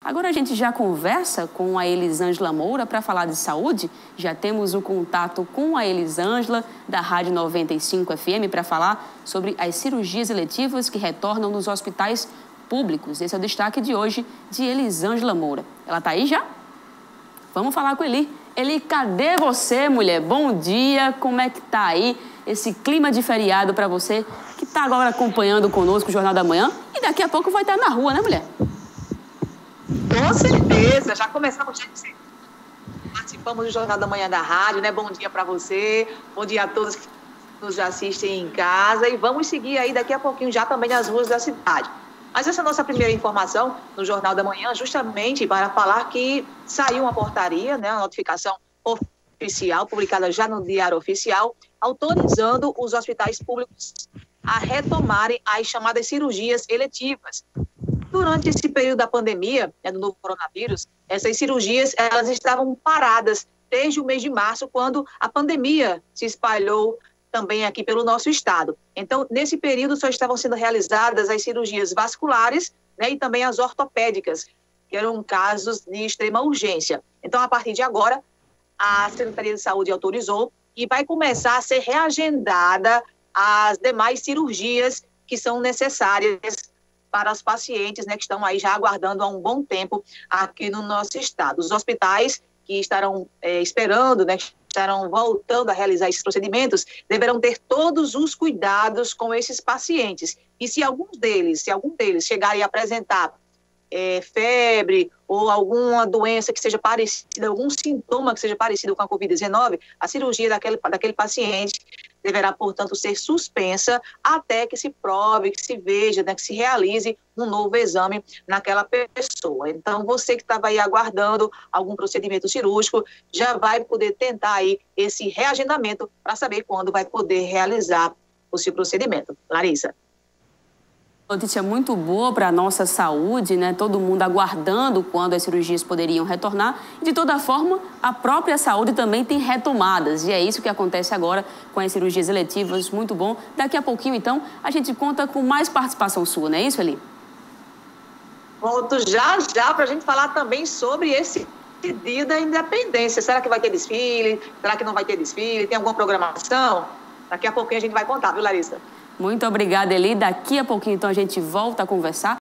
Agora a gente já conversa com a Elisângela Moura para falar de saúde. Já temos o contato com a Elisângela, da Rádio 95 FM, para falar sobre as cirurgias eletivas que retornam nos hospitais públicos. Esse é o destaque de hoje de Elisângela Moura. Ela está aí já? Vamos falar com Eli. Eli, cadê você, mulher? Bom dia, como é que tá aí esse clima de feriado para você que está agora acompanhando conosco o Jornal da Manhã e daqui a pouco vai estar na rua, né, mulher? Com certeza, já começamos, gente. Participamos do Jornal da Manhã da Rádio, né? Bom dia para você, bom dia a todos que nos assistem em casa e vamos seguir aí daqui a pouquinho já também nas ruas da cidade. Mas essa é a nossa primeira informação no Jornal da Manhã, justamente para falar que saiu uma portaria, né? Uma notificação oficial, publicada já no Diário Oficial, autorizando os hospitais públicos a retomarem as chamadas cirurgias eletivas. Durante esse período da pandemia, do novo coronavírus, essas cirurgias elas estavam paradas desde o mês de março, quando a pandemia se espalhou também aqui pelo nosso estado. Então, nesse período só estavam sendo realizadas as cirurgias vasculares, né, e também as ortopédicas, que eram casos de extrema urgência. Então, a partir de agora, a Secretaria de Saúde autorizou e vai começar a ser reagendada as demais cirurgias que são necessárias para os pacientes, né, que estão aí já aguardando há um bom tempo aqui no nosso estado. Os hospitais que estarão esperando, né, que estarão voltando a realizar esses procedimentos, deverão ter todos os cuidados com esses pacientes. E se algum deles chegarem a apresentar febre ou alguma doença que seja parecida, algum sintoma que seja parecido com a Covid-19, a cirurgia daquele paciente deverá, portanto, ser suspensa até que se prove, que se veja, né, que se realize um novo exame naquela pessoa. Então, você que estava aí aguardando algum procedimento cirúrgico, já vai poder tentar aí esse reagendamento para saber quando vai poder realizar o seu procedimento. Larissa. Notícia muito boa para a nossa saúde, né? Todo mundo aguardando quando as cirurgias poderiam retornar. E, de toda forma, a própria saúde também tem retomadas. E é isso que acontece agora com as cirurgias eletivas. Muito bom. Daqui a pouquinho, então, a gente conta com mais participação sua, não é isso, Eli? Volto já para a gente falar também sobre esse dia da independência. Será que vai ter desfile? Será que não vai ter desfile? Tem alguma programação? Daqui a pouquinho a gente vai contar, viu, Larissa? Muito obrigada, Eli. Daqui a pouquinho, então, a gente volta a conversar.